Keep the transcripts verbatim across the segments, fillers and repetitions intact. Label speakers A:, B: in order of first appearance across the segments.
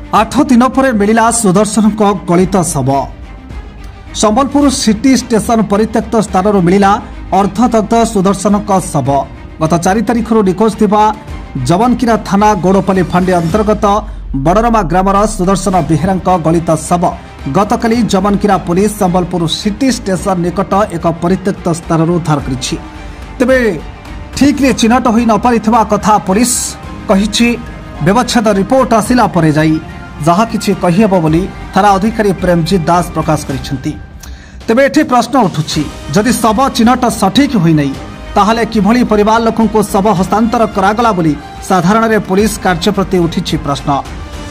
A: आठ दिन पर मिला सुदर्शन गलित शव। संबलपुर सिटी स्टेशन परित्यक्त स्थान मिला अर्धदग्ध सुदर्शन शव। गत चार तारिख निखोज थिबा जवनकिरा थाना गौड़पल्ली फांडी अंतर्गत बड़रमा ग्रामर सुदर्शन बेहेरा गलित शव गतकाली जवनकिरा पुलिस संबलपुर सिटी स्टेशन निकट एक परित्यक्त स्थान उद्धार करिछि। तेबे ठीक रे चिन्हट होई न पारिथिबा कथा पुलिस कहिछि। व्यवच्छेद रिपोर्ट आसिला परे जाई जहा किछि कहिहेब बोली थाना अधिकारी प्रेमजीत दास प्रकाश करिसेंती। तेबे एठी प्रश्न उठुछि, जदि शव चिन्हट सठिक होई नै ताहले किभଳି परिवार लोकन को शव हस्तांतर करागला बोली साधारण रे पुलिस कार्य प्रति उठिछि प्रश्न।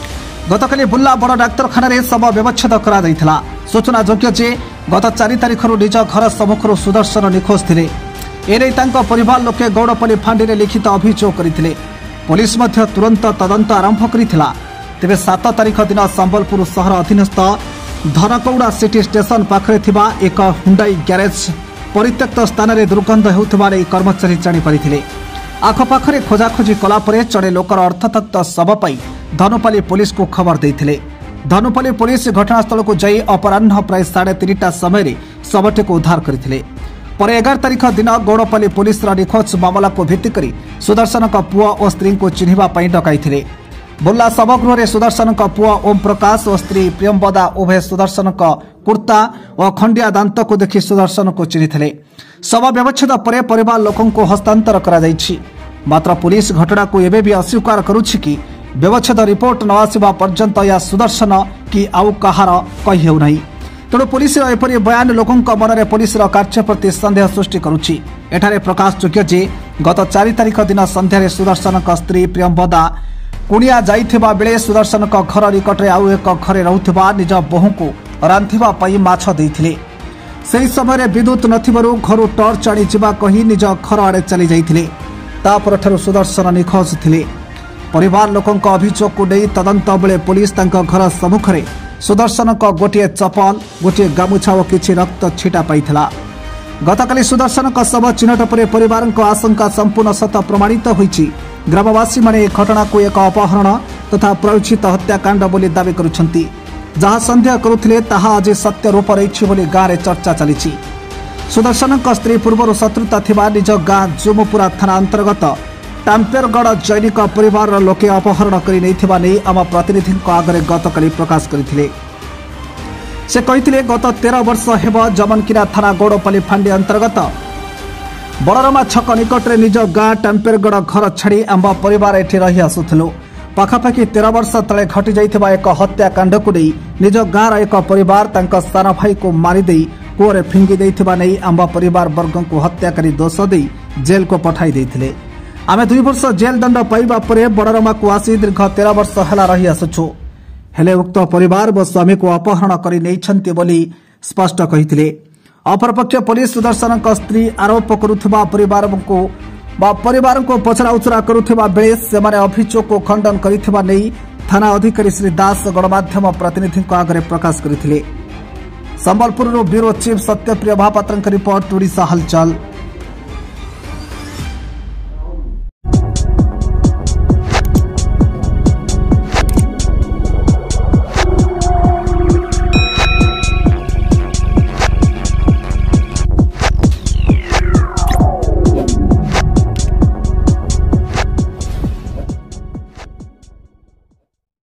A: गतकाली बुल्ला बड़ डाक्तरखाना रे शव व्यवच्छेद करा दैथिला। सूचना योग्य जे गत चार तारिख निज घर सम्मुखर सुदर्शन निखोज थिले। एने तांको परिवार लोके गौड़पल्ली फांडी रे लिखित अभियोग करिथिले। पुलिस मध्य तुरंत तदंत आरंभ करिथिला। तेबे सात तारिख दिन संबलपुर शहर अधीनस्थ धनकौड़ा सिटी स्टेशन पाखरे थिबा एक हुंडाई ग्यारेज परित्यक्त स्थान में दुर्गंध हेउथिबा नै कर्मचारी जानि परिथिले। आखपाखरे खोजाखोजी कला परे जड़े लोकर अर्थदग्ध शव पाई धनुपाली पुलिस को खबर देइथिले। धनुपाली पुलिस घटनास्थल को जाई अपराह्न प्राय साढ़े तीनटा समय शवटी को उद्धार करथिले। पर एगार तारिख दिन गौड़पल्ली पुलिस निखोज मामला को भित्ति करी सुदर्शन पुओ और स्त्री को चिन्हिबा पई डकाइथिले। बुल्ला शवगृह सुदर्शन पुओ ओम प्रकाश और स्त्री प्रियंवदा उभय सुदर्शन कुर्ता और खंडिया दांत को देखि सुदर्शन को चिन्हिथिले। शव व्यवच्छेद पर परिवार लोकों को हस्तांतर करा जाइछि। मात्र पुलिस घटना को एबे भी अस्वीकार करुछि कि व्यवच्छेद रिपोर्ट न आसिबा पर्यंत या सुदर्शन कि आउ कहार कहि हेउ नाही। तेणु पुलिस एपरी बयान लोकों मन में पुलिस कार्य प्रति सन्देह सृष्टि करुछि। एठारे प्रकाश योग्य जे गत चार तारिख दिन संध्यारे सुदर्शन स्त्री प्रियंवदा कुणिया जाइथिबा बेले सुदर्शन घर निकट आउ एक घरे रहुथिबा निज बोहू को रांधिबा पई माछ देइथिले। सेही समय विद्युत नथिबारु घर टर्च आनी जिबा कही निज घर आड़े चली जाइथिले। तापर ठारु सुदर्शन निखोज थिले। परिवार लोकों अभियोग को नहीं तदंत बेले पुलिस तांको घर सम्मुखरे सुदर्शन गोटे चपल गोटे गामुछा और किछि रक्त छिटा पाइथिला। गतकाली सुदर्शन शव चिन्हट पर परिवार आशंका संपूर्ण सत प्रमाणित होइछि। ग्रामवासी माने घटना को एक अपहरण तथा प्रयोजित हत्याकांड बोली दावी करुछंती। जहाँ सन्देह करुथिले ताहा आज सत्य रूप रहिछि बोली गाँव चर्चा चलिछि। सुदर्शन स्त्री पूर्व शत्रुता थिबा निज गाँ जुमुपुरा थाना अंतर्गत टाम्पेरगढ़ जैनिक परिवार लोके अपहरण करि नैथिबा नै आम प्रतिनिधि आगे गतकाली प्रकाश करथिले। से कहिथिले गत तेरह वर्ष हेब जमनकिरा थाना गौड़पल्ली फांडी अंतर्गत बड़रमा छक निकटरे निज गाँ टाम्पेरगढ़ घर छाड़ी आम परिवार एठी रही आसुथिलु। पाखापाखि तेरह वर्ष तले घटी जाइथिबा एक हत्याकांड को नहीं निज गाँव एक परिवार तांका सान भाई को मारिदे कूअरे फिंगी देइथिबा नै आम परिवार वर्ग को हत्याकारी दोष दे जेल को पठाई देइथिले। आमे दुई वर्ष जेल दंड पाइबा परे बड़रमा को आसी दीर्घ तेरह वर्ष हला रही आसुछु। हेले उक्त परिवार व स्वामी को अपहरण करि नैछन्ति बोली स्पष्ट कहिथिले। अपरपक्ष पुलिस सुदर्शन स्त्री आरोप करुथिबा परिवार को बा परिवार को पचरा उचरा करुथिबा बेले सेमाने अभियोग को खंडन करिथिबा नै थाना अधिकारी श्री दास गणमाध्यम प्रतिनिधि आगे प्रकाश करथिले। Sambalpur bureau chief Satyapriya Mahapatra report Odisha हलचल।